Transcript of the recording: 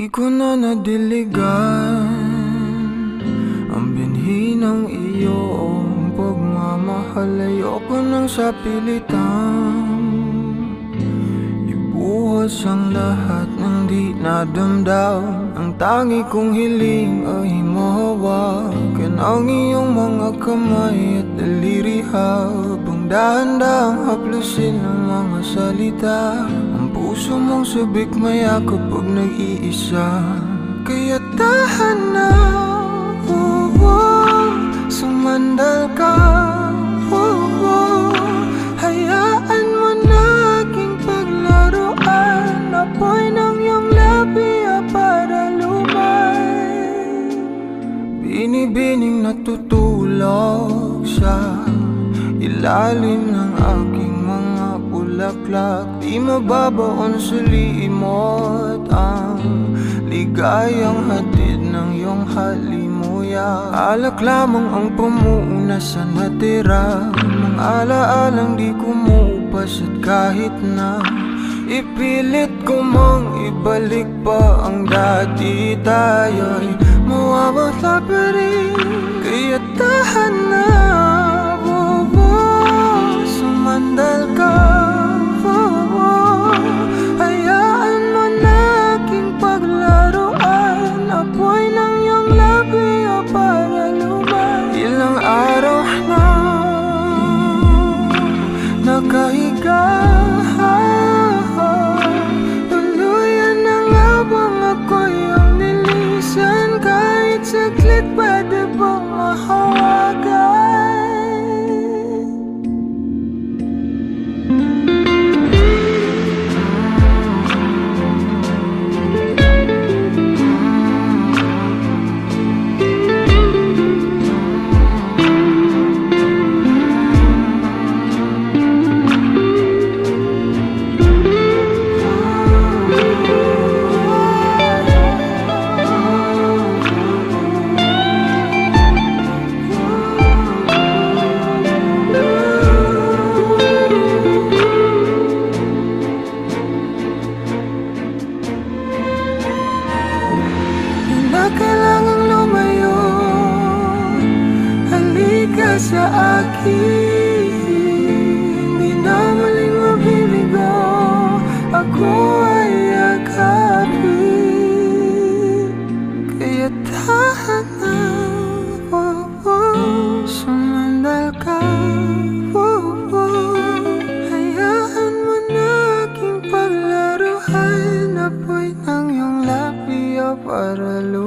Di ko na nadiligan ang binhi ng iyong pagmamahal. Ayoko nang sa pilitan ibuhos ang lahat ng di nadamdam. Ang tangi kong hiling ay mahawakan ang iyong mga kamay at daliri, habang dahan-dahang haplusin ang mga salita. Ang puso mong sabik mayakap pag nag-iisa, kaya tahan na, sumandal ka, hayaan mo na aking paglaruan. Apoy ng iyong labi para lumay, binibining natutulog sa ilalim ng aking mga bulaklak. Di mababaon sa limot ang ligayang hatid ng iyong halimuyak. Alak lamang ang pamuuna sa natira, mga alaalang di kumupas. At kahit na ipilit ko mang ibalik pa ang dati, tayo'y mawawala pa rin. Kaya tahan na, sumandal ka, hayaan mo na aking paglaruan. Apoy ng iyong labi para lumay. Ilang araw na nakahiga, tuluyan na nga bang ako'y ang nilisan? Kahit saglit pwede bang mahawagan? Kailangang lumayo, halika sa akin. Di na muling mabibigo, ako ay yakapin. Kaya tahan na, sumandal ka, hayaan mo na aking paglaruan. Apoy ng iyong labi para lumay.